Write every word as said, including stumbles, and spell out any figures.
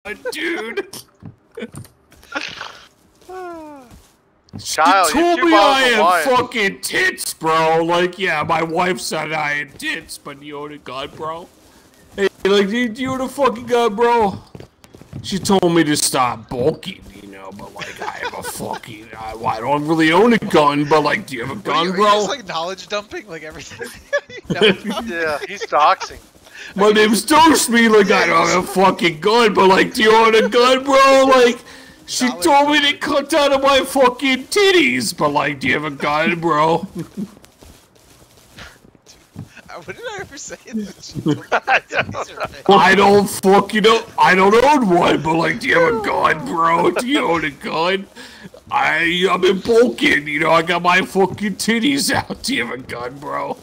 dude. Child, she told you me I had wine. fucking tits, bro. Like, yeah, my wife said I had tits, but you own a gun, bro. Hey, like, do you own a fucking gun, bro? She told me to stop bulking, you know, but like, I have a fucking, I, I don't really own a gun, but like, do you have a gun, you, bro? Are you just like knowledge dumping, like everything? Yeah, he's doxing. My name's Dose Me, like, I don't have a fucking gun, but like, do you own a gun, bro? Like, she knowledge told me dumping. to cut down on my fucking titties, but like, do you have a gun, bro? What did I ever say? That I don't fucking know. I don't own one, but like, do you have a gun, bro? Do you own a gun? I, I'm in Bulkin, you know, I got my fucking titties out. Do you have a gun, bro?